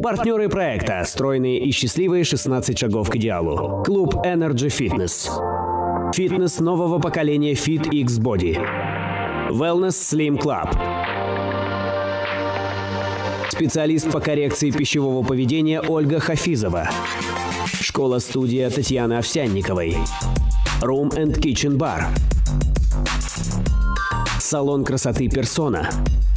Партнеры проекта – стройные и счастливые 16 шагов к идеалу. Клуб Energy Fitness. Фитнес нового поколения Fit X Body. Wellness Slim Club. Специалист по коррекции пищевого поведения Ольга Хафизова. Школа-студия Татьяны Овсянниковой. Room and Kitchen Bar. Салон красоты Персона.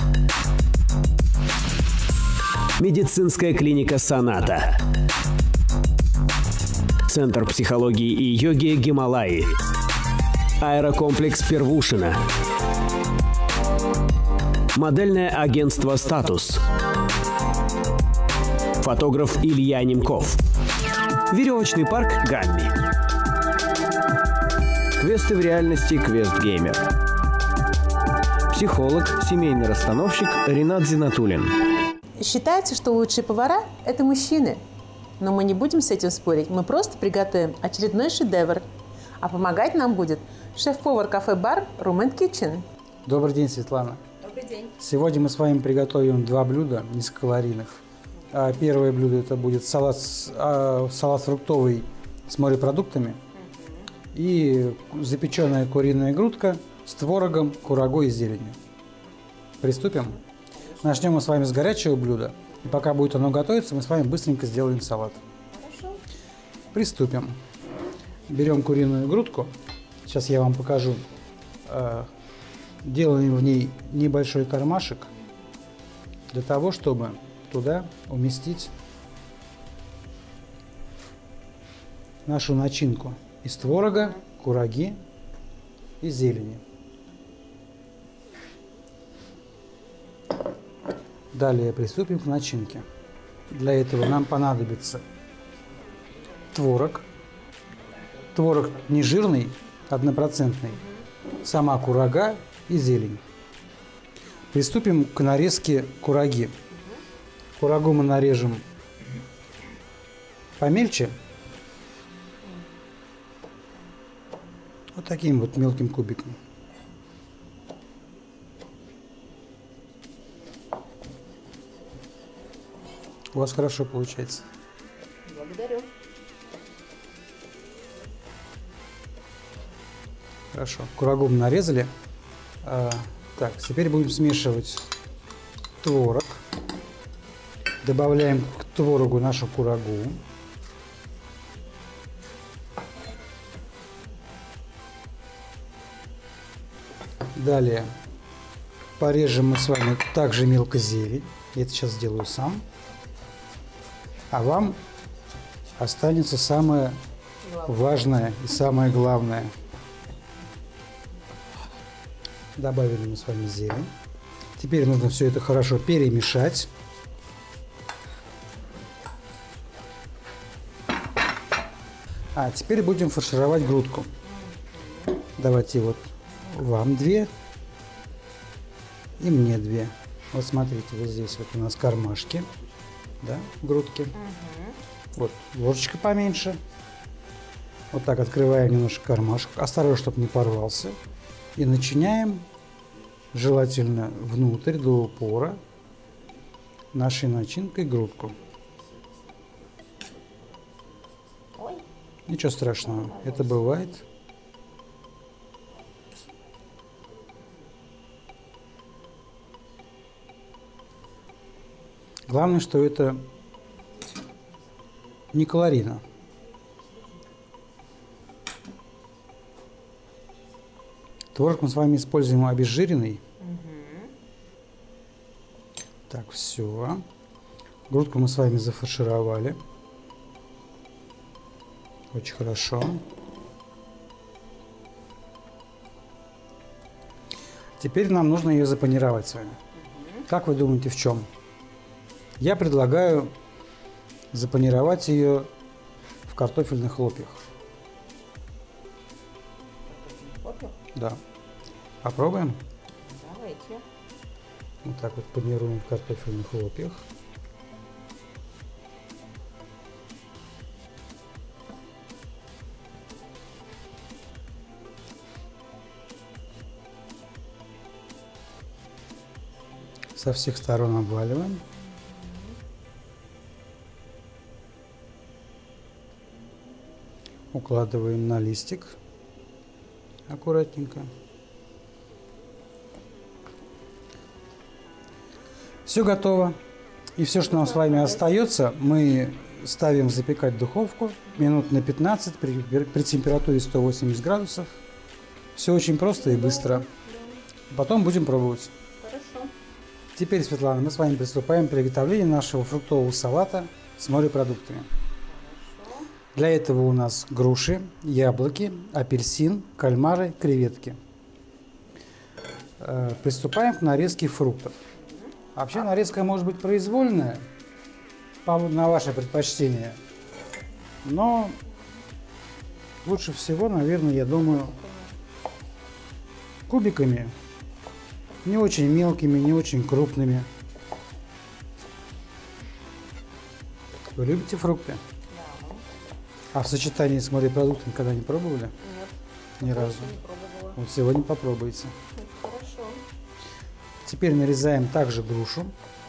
Медицинская клиника Соната. Центр психологии и йоги Гималаи. Аэрокомплекс Первушина. Модельное агентство «Статус». Фотограф Илья Немков. Веревочный парк «Гамми». Квесты в реальности «Квест-геймер». Психолог, семейный расстановщик Ринат Зинатуллин. Считается, что лучшие повара – это мужчины. Но мы не будем с этим спорить. Мы просто приготовим очередной шедевр. А помогать нам будет шеф-повар кафе-бар Room and Kitchen. Добрый день, Светлана. Добрый день. Сегодня мы с вами приготовим два блюда низкокалорийных. Первое блюдо это будет салат фруктовый с морепродуктами и запеченная куриная грудка с творогом, курагой и зеленью. Приступим. Начнем мы с вами с горячего блюда. И пока будет оно готовиться, мы с вами быстренько сделаем салат. Хорошо. Приступим. Берем куриную грудку. Сейчас я вам покажу. Делаем в ней небольшой кармашек для того, чтобы туда уместить нашу начинку из творога, кураги и зелени. Далее приступим к начинке. Для этого нам понадобится творог. Творог нежирный, 1%, сама курага и зелень. Приступим к нарезке кураги. Курагу мы нарежем помельче. Вот таким вот мелким кубиком. У вас хорошо получается. Благодарю. Хорошо. Курагу мы нарезали. Так, теперь будем смешивать творог. Добавляем к творогу нашу курагу. Далее порежем мы с вами также мелко зелень. Я это сейчас сделаю сам. А вам останется самое важное и самое главное. Добавили мы с вами зелень. Теперь нужно все это хорошо перемешать. А теперь будем фаршировать грудку. Давайте вот вам 2 и мне 2. Вот смотрите, вот здесь вот у нас кармашки, да, грудки. Вот ложечка поменьше. Вот так открываем немножко кармашек. Осторожно, чтобы не порвался. И начиняем, желательно внутрь до упора, нашей начинкой грудку. Ой. Ничего страшного, это бывает. Главное, что это не калорийно. Творог мы с вами используем обезжиренный. Так, все. Грудку мы с вами зафаршировали. Очень хорошо. Теперь нам нужно ее запанировать с вами. Как вы думаете, в чем? Я предлагаю запанировать ее в картофельных хлопьях. Да. Попробуем? Давайте. Вот так вот панируем в картофельных хлопьях. Со всех сторон обваливаем. укладываем на листик аккуратненько. Все готово. И все, что нам с вами остается, мы ставим запекать в духовку минут на 15 при температуре 180 градусов. Все очень просто и быстро. Потом будем пробовать. Хорошо. Теперь, Светлана, мы с вами приступаем к приготовлению нашего фруктового салата с морепродуктами. Для этого у нас груши, яблоки, апельсин, кальмары, креветки. Приступаем к нарезке фруктов. Вообще нарезка может быть произвольная, на ваше предпочтение. Но лучше всего, наверное, я думаю, кубиками. Не очень мелкими, не очень крупными. Вы любите фрукты? Да. А в сочетании с морепродуктами когда не пробовали? Нет. Ни разу. Не пробовала. Вот сегодня попробуйте. Хорошо. Теперь нарезаем также грушу.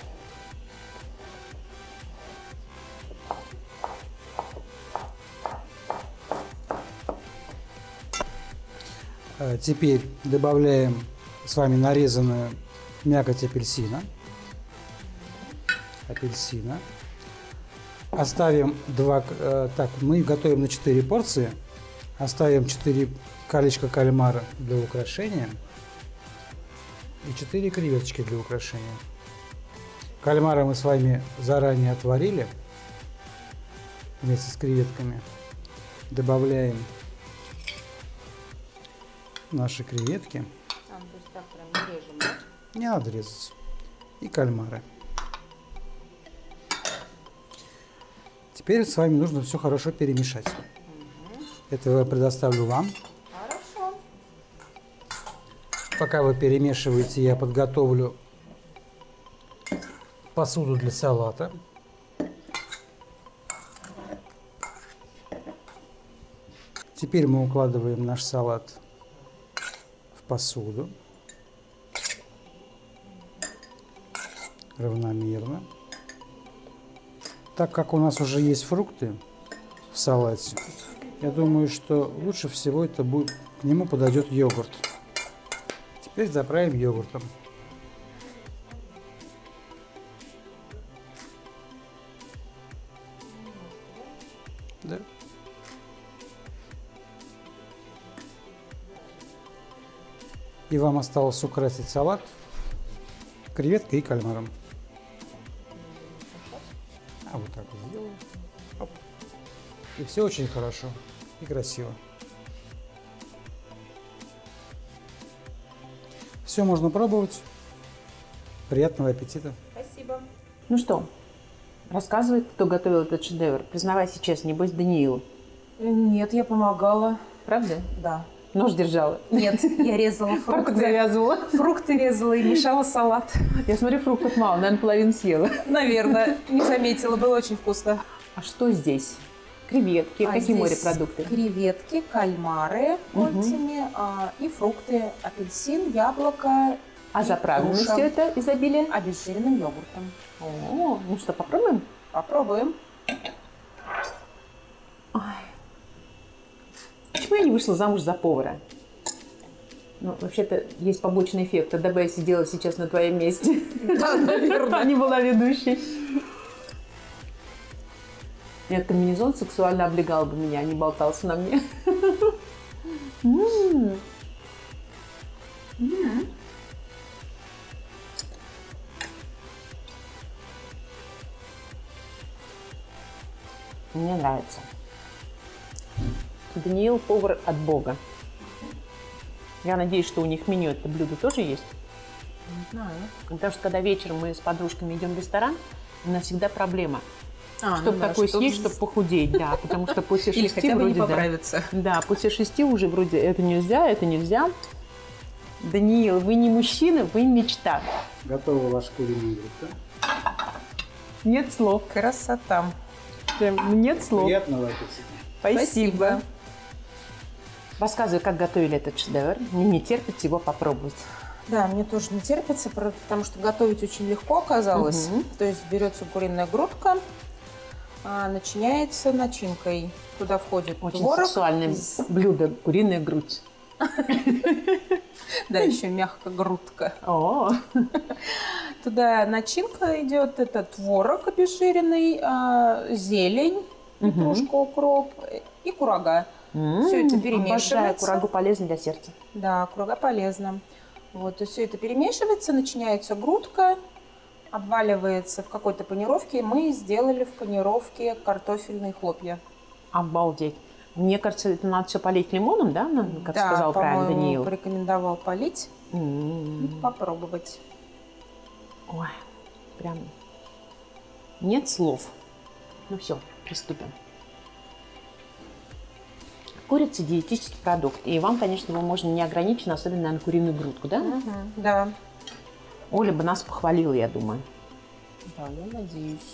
Теперь добавляем с вами нарезанную мякоть апельсина. Оставим мы готовим на 4 порции. Оставим 4 колечка кальмара для украшения и 4 креветочки для украшения. Кальмара мы с вами заранее отварили вместе с креветками. Добавляем наши креветки. То есть так прям не режем, да? Не надо резать. И кальмары. Теперь с вами нужно все хорошо перемешать. Это я предоставлю вам. Хорошо. Пока вы перемешиваете, я подготовлю посуду для салата. Теперь мы укладываем наш салат в посуду равномерно. Так как у нас уже есть фрукты в салате, я думаю, что лучше всего к нему подойдет йогурт. Теперь заправим йогуртом. Да. И вам осталось украсить салат креветкой и кальмаром. А вот так вот сделаем. Оп. И все очень хорошо и красиво. Все можно пробовать. Приятного аппетита. Спасибо. Ну что, рассказывай, кто готовил этот шедевр. Признавайся честно, небось Даниил. Нет, я помогала. Правда? Да. Нож держала. Нет, я резала Фартук фрукты. завязывала. Фрукты резала и мешала салат. Я смотрю, фруктов мало, наверное, половину съела. Наверное, не заметила, было очень вкусно. А что здесь? Креветки, какие здесь морепродукты? Креветки, кальмары кольцами и фрукты. Апельсин, яблоко. А и заправлено груша. все это изобилие? Обезжиренным йогуртом. О, ну что, попробуем? Попробуем. Почему я не вышла замуж за повара? Ну, вообще-то есть побочный эффект. Тогда бы я сидела сейчас на твоем месте. Да, наверное. Не была ведущей. Нет, комбинезон сексуально облегал бы меня, а не болтался на мне. Мне нравится. Даниил – повар от Бога. Я надеюсь, что у них в меню это блюдо тоже есть. Не знаю. Потому что когда вечером мы с подружками идем в ресторан, у нас всегда проблема. Ну Чтобы такое съесть, чтобы похудеть, да. Потому что после 6 Или хотя бы вроде не поправиться. Да, после 6 уже вроде это нельзя, это нельзя. Даниил, вы не мужчина, вы мечта. Готова ваша куриная грудка. Нет слов. Красота. Прям нет слов. Приятного аппетита. Спасибо. Рассказывай, как готовили этот шедевр. Мне не терпится его попробовать. Да, мне тоже не терпится, потому что готовить очень легко оказалось. Мгм. То есть берется куриная грудка, начиняется начинкой. Туда входит Очень творог. сексуальное блюдо, куриная грудь. Да, еще мягко грудка. О, Туда начинка идет, это творог обезжиренный, зелень, петрушка, укроп и курага. Все это обожаю, перемешивается. курагу полезно для сердца. Да, курага полезна. Вот, и все это перемешивается, начиняется грудка, обваливается в какой-то панировке. Мы сделали в панировке картофельные хлопья. Обалдеть. Мне кажется, это надо все полить лимоном, да? Как сказал правильно по-моему, Даниил. порекомендовал полить М. и попробовать. Ой, прям нет слов. Ну все, приступим. Курица – диетический продукт. И вам, конечно, его можно не ограниченно, особенно, наверное, куриную грудку, да? Да. Оля бы нас похвалила, я думаю. Да, я надеюсь.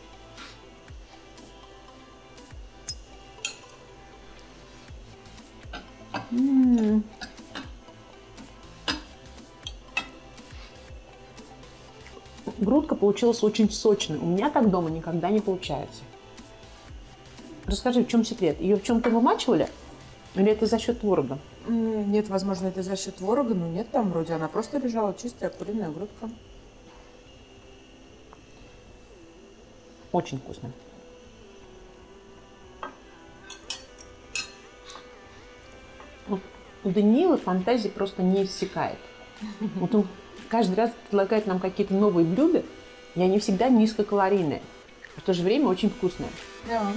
Грудка получилась очень сочной. У меня так дома никогда не получается. Расскажи, в чем секрет? Ее в чем-то вымачивали? Или это за счет творога? Нет, возможно, это за счет творога, но нет, там вроде она просто лежала чистая куриная грудка. Очень вкусно. Вот у Даниила фантазии просто не иссякает. Вот он каждый раз предлагает нам какие-то новые блюда, и они всегда низкокалорийные, в то же время очень вкусные. Да.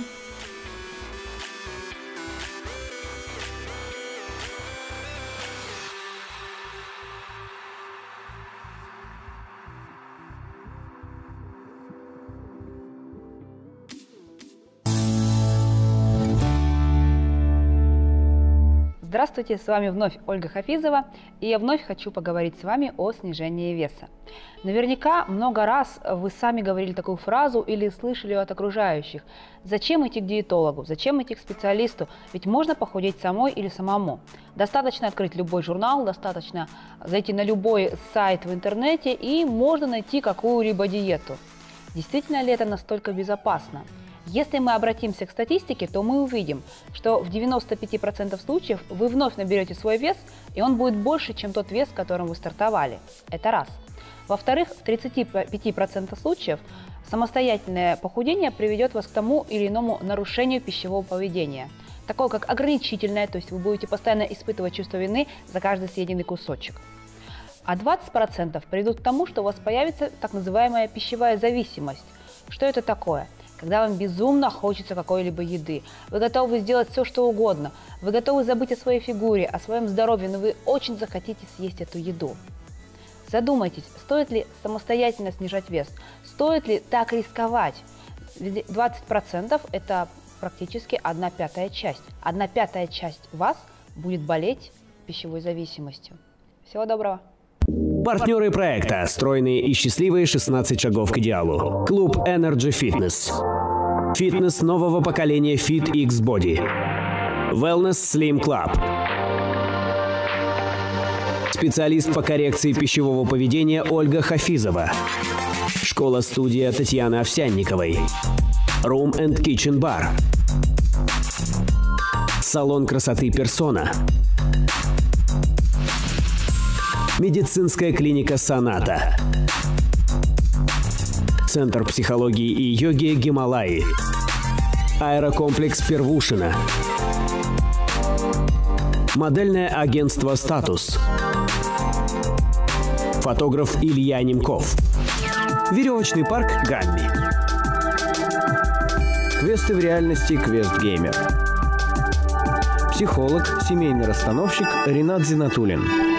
Здравствуйте, с вами вновь Ольга Хафизова, и я вновь хочу поговорить с вами о снижении веса. Наверняка много раз вы сами говорили такую фразу или слышали от окружающих: зачем идти к диетологу, зачем идти к специалисту, ведь можно похудеть самой или самому. Достаточно открыть любой журнал, достаточно зайти на любой сайт в интернете и можно найти какую-либо диету. Действительно ли это настолько безопасно? Если мы обратимся к статистике, то мы увидим, что в 95% случаев вы вновь наберете свой вес, и он будет больше, чем тот вес, с которым вы стартовали. Это раз. Во-вторых, в 35% случаев самостоятельное похудение приведет вас к тому или иному нарушению пищевого поведения, такое как ограничительное, то есть вы будете постоянно испытывать чувство вины за каждый съеденный кусочек. А 20% приведут к тому, что у вас появится так называемая пищевая зависимость. Что это такое? Когда вам безумно хочется какой-либо еды, вы готовы сделать все, что угодно, вы готовы забыть о своей фигуре, о своем здоровье, но вы очень захотите съесть эту еду. Задумайтесь, стоит ли самостоятельно снижать вес, стоит ли так рисковать? 20% – это практически 1/5 часть. 1/5 часть вас будет болеть пищевой зависимостью. Всего доброго! Партнеры проекта «Стройные и счастливые 16 шагов к идеалу». Клуб Energy Fitness. Фитнес нового поколения Fit X Body. Wellness Slim Club. Специалист по коррекции пищевого поведения Ольга Хафизова. Школа-студия Татьяны Овсянниковой. Room and Kitchen Bar. Салон красоты «Персона». Медицинская клиника «Соната». Центр психологии и йоги «Гималаи». Аэрокомплекс «Первушина». Модельное агентство «Статус». Фотограф Илья Немков. Веревочный парк «Гамми». Квесты в реальности «Квест Геймер». Психолог, семейный расстановщик Ринат Зинатуллин.